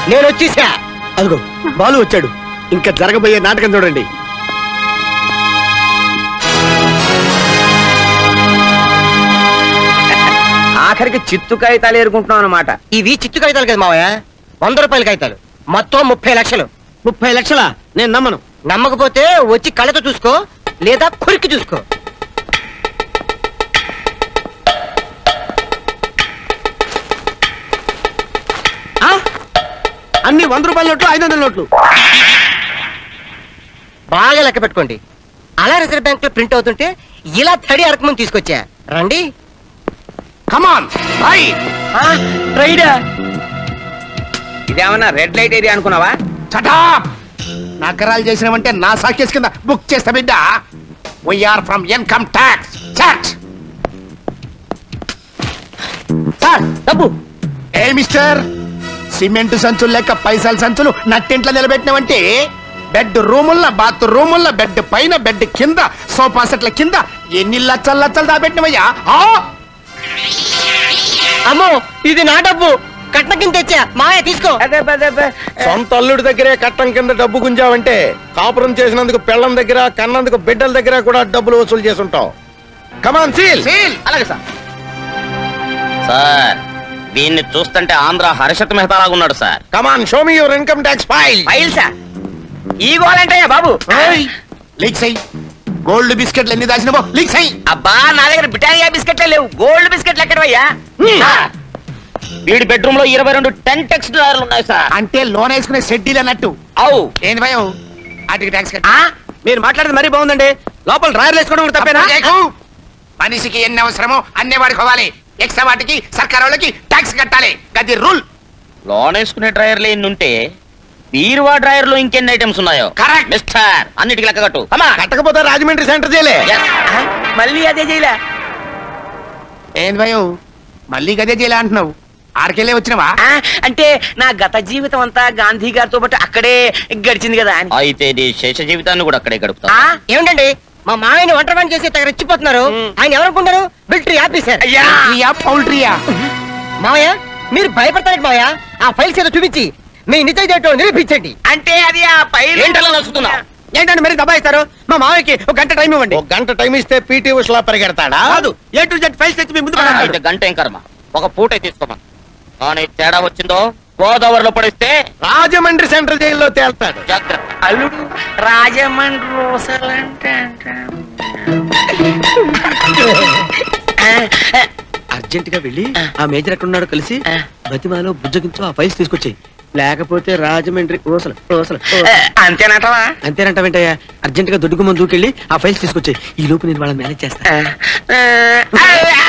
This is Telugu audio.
నేను వచ్చేసా. అదిగో బాలు వచ్చాడు. ఇంకా జరగబోయే నాటకం చూడండి. ఆఖరికి చిత్తు కాగితాలు ఏరుకుంటున్నాం అన్నమాట. ఇవి చిత్తు కాగితాలు కదా మావయ్య, 100 రూపాయల కాగితాలు. మొత్తం 30 లక్షలు. 30 లక్షలా? నేను నమ్మను. నమ్మకపోతే వచ్చి కళ్ళతో చూసుకో, లేదా కొరికి చూసుకో. అన్ని 100 రూపాయల నోట్లు, 500 నోట్లు. బాగా లెక్క పెట్టుకోండి. అలా రిజర్వ్ బ్యాంక్ లో ప్రింట్ అవుతుంటే ఇలా తడి అరకమని తీసుకొచ్చా. రండి. కమాన్ రైడా. ఇదేమన్నా రెడ్ లైట్ ఏరియా అనుకున్నావా? చటాప్. నకరాలు చేసినామంటే నా సాకేస్ కింద బుక్ చేస్తా బిడ్డ. We are from income tax. Sir డబ్బు. ఏ మిస్టర్, సిమెంట్ సంచులు లెక్క పైసల సంచులు నట్టింట్లో నిలబెట్టినామంటే బెడ్ రూముల్లో, బాత్ రూముల్లో, బెడ్ పైన, బెడ్ కింద, సోఫా సెట్ల కింద ఎన్ని లచ్చలు లచ్చలు దాపెట్టినవయ్యా. అమ్మో, ఇది నా డబ్బు. కట్న కింద తెచ్చా. మావయ్య తీసుకో. సొంత అల్లుడి దగ్గరే కట్టం కింద డబ్బు గుంజావంటే కాపురం చేసినందుకు పెళ్ళం దగ్గర, కన్నందుకు బిడ్డల దగ్గర కూడా డబ్బులు వసూలు చేసుంటావు. Come on seal. అలాగే సార్. సార్ దీన్ని చూస్తుంటే ఆంధ్ర హర్షత్ మెహతా లాగా ఉన్నాడు sir. Come on show me your income tax file. File sir. ఈ గోలంటయ్యా బాబు. లీక్స్ అయ్యి గోల్డ్ బిస్కెట్లు ఎన్ని దాచినవో లీక్స్ అయ్యి. అబ్బా, నా దగ్గర బ్రిటానియా బిస్కెట్లే లేవు. గోల్డ్ బిస్కెట్లు ఎక్కడవయ్యా? వీడి బెడ్రూమ్ లో 22 10x డాలర్లు ఉన్నాయి సార్. అంటే లోన్ వేసుకునే షెడ్యూల్ అన్నట్టు. అవు. ఏంది భయం? వాటికి ట్యాక్స్ కట్ట. మీరు మాట్లాడేది మరీ బాగుందండి. లోపల డ్రాయర్లు వేసుకోవడం తప్పేనా? మనిషికి ఎన్ని అవసరమో అన్ని వాడుకోవాలి. ఎక్స్ట్రా వాటికి సర్కార్ వాళ్ళకి ట్యాక్స్ కట్టాలి. గది రూల్. లోన్ వేసుకునే డ్రైవర్లు ఎన్ని ఉంటే బీరువా డ్రైవర్ లో ఇంకెన్ని ఐటమ్స్ ఉన్నాయో. కరెక్ట్ మిస్టర్, అన్నిటికి లెక్క కట్టు. కట్టకపోతే రాజమండ్రి సెంటర్ చేయలే. మళ్ళీ అదే చేయలే. ఏంది భయం? మళ్ళీ గదే చేయాలి అంటున్నావు? ఆడికెళ్ళే వచ్చినవా? అంటే నా గత జీవితం అంతా గాంధీ గారితో పాటు అక్కడే గడిచింది కదా అని. అయితే నీ శేష జీవితాన్ని కూడా అక్కడే గడుపుతా. ఏమిటండి మా మామయ్యని ఒంటరి పని చేసి దగ్గర రెచ్చిపోతున్నారు. ఆయన ఎవరనుకుంటారు? Military officer. పౌల్ట్రీయా? మామయ్య మీరు భయపడతారు మామయ్య. ఆ ఫైల్స్ ఏదో చూపించి మీ నిజాయితీ నిరూపించండి. అంటే అది ఆ ఫైల్ ఏంటలా నచ్చుతున్నా? ఏంటంటే మీరు దబాయిస్తారు. మా మామయ్యకి 1 గంట టైం ఇవ్వండి. 1 గంట టైం ఇస్తే పీటీ ఉషలా పరిగెడతాడా? కాదు, A to Z ఫైల్స్ తెచ్చి మీ ముందు అయితే గంట ఏం కర్మ, ఒక పూట తీసుకోమా. కానీ తేడా వచ్చిందో గోదావరిలో పడిస్తే రాజమండ్రి సెంట్రల్ జైల్లో తేల్తాడు. జాగ్రత్త. అల్లుడు రాజమండ్రి రోసలంటే అర్జెంట్ గా వెళ్ళి ఆ మేజర్ ఎక్కడున్నాడో కలిసి బతిమాలో బుజ్జగించు ఆ ఫైల్స్ తీసుకొచ్చాయి. లేకపోతే రాజమండ్రి అంతేనంటవా? అంతేనంటావేంటయ్యా? అర్జెంట్ గా దొడ్డుకు ముందు దూకెళ్ళి ఆ ఫైల్స్ తీసుకొచ్చాయి. ఈ లోపు నేను వాళ్ళని మేనేజ్ చేస్తా.